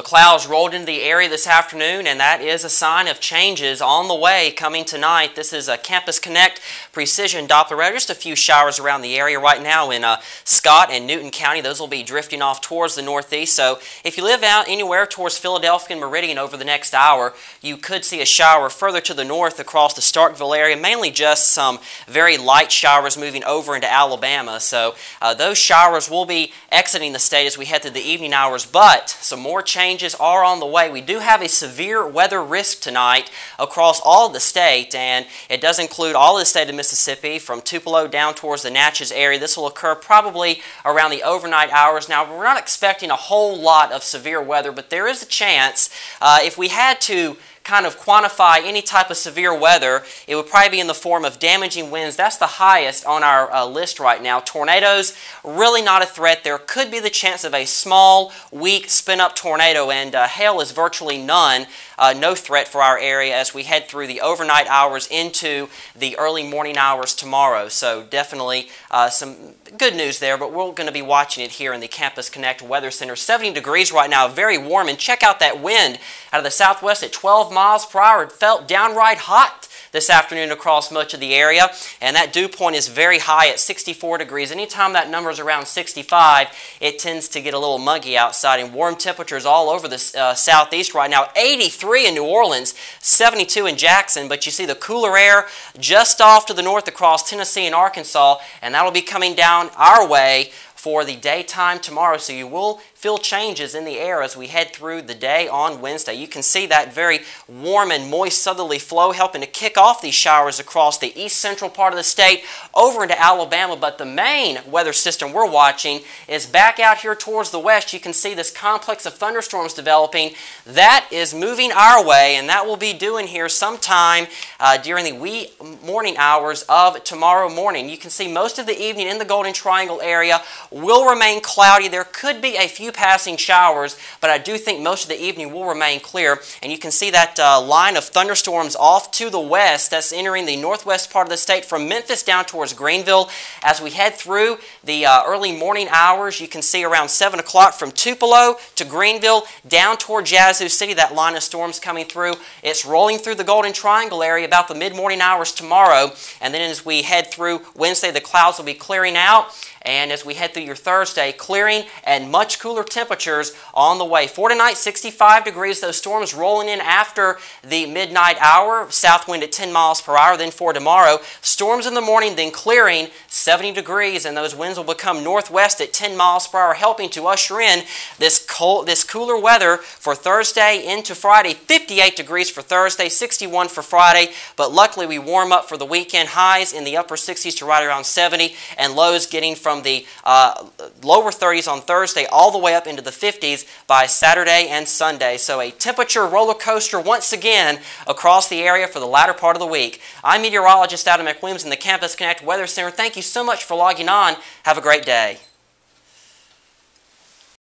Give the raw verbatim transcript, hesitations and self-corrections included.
clouds rolled into the area this afternoon, and that is a sign of changes on the way coming tonight. This is a Campus Connect Precision Doppler radar. Just a few showers around the area right now in uh, Scott and Newton County. Those will be drifting off towards the northeast. So if you live out anywhere towards Philadelphia and Meridian over the next hour, you could see a shower further to the north across the Starkville area, mainly just some very light showers moving over into Alabama. So uh, those showers will be exiting the state as we head through the evening hours, but some more changes are on the way. We do have a severe weather risk tonight across all of the state, and it does include all of the state of Mississippi from Tupelo down towards the Natchez area. This will occur probably around the overnight hours. Now, we're not expecting a whole lot of severe weather, but there is a chance uh, if we had to kind of quantify any type of severe weather, it would probably be in the form of damaging winds. That's the highest on our uh, list right now. Tornadoes, really not a threat. There could be the chance of a small, weak, spin-up tornado, and uh, hail is virtually none, uh, no threat for our area as we head through the overnight hours into the early morning hours tomorrow. So definitely uh, some good news there, but we're going to be watching it here in the Campus Connect Weather Center. seventy degrees right now, very warm, and check out that wind out of the southwest at twelve miles per hour. It felt downright hot this afternoon across much of the area, and that dew point is very high at sixty-four degrees. Anytime that number is around sixty-five, it tends to get a little muggy outside, and warm temperatures all over the uh, southeast right now. eighty-three in New Orleans, seventy-two in Jackson, but you see the cooler air just off to the north across Tennessee and Arkansas, and that'll be coming down our way for the daytime tomorrow, so you will feel changes in the air as we head through the day on Wednesday. You can see that very warm and moist southerly flow helping to kick off these showers across the east central part of the state over into Alabama, but the main weather system we're watching is back out here towards the west. You can see this complex of thunderstorms developing. That is moving our way, and that will be doing here sometime uh, during the wee morning hours of tomorrow morning. You can see most of the evening in the Golden Triangle area will remain cloudy. There could be a few passing showers, but I do think most of the evening will remain clear. And you can see that uh, line of thunderstorms off to the west that's entering the northwest part of the state from Memphis down towards Greenville. As we head through the uh, early morning hours, you can see around seven o'clock from Tupelo to Greenville down toward Yazoo City, that line of storms coming through. It's rolling through the Golden Triangle area about the mid-morning hours tomorrow, and then as we head through Wednesday, the clouds will be clearing out. And as we head through your Thursday, clearing and much cooler temperatures on the way. For tonight, sixty-five degrees. Those storms rolling in after the midnight hour. South wind at ten miles per hour. Then for tomorrow, storms in the morning, then clearing, seventy degrees. And those winds will become northwest at ten miles per hour, helping to usher in this cold, this cooler weather for Thursday into Friday. fifty-eight degrees for Thursday, sixty-one for Friday. But luckily, we warm up for the weekend. Highs in the upper sixties to right around seventy, and lows getting from from the uh, lower thirties on Thursday all the way up into the fifties by Saturday and Sunday. So a temperature roller coaster once again across the area for the latter part of the week. I'm meteorologist Adam McWilliams in the Campus Connect Weather Center. Thank you so much for logging on. Have a great day.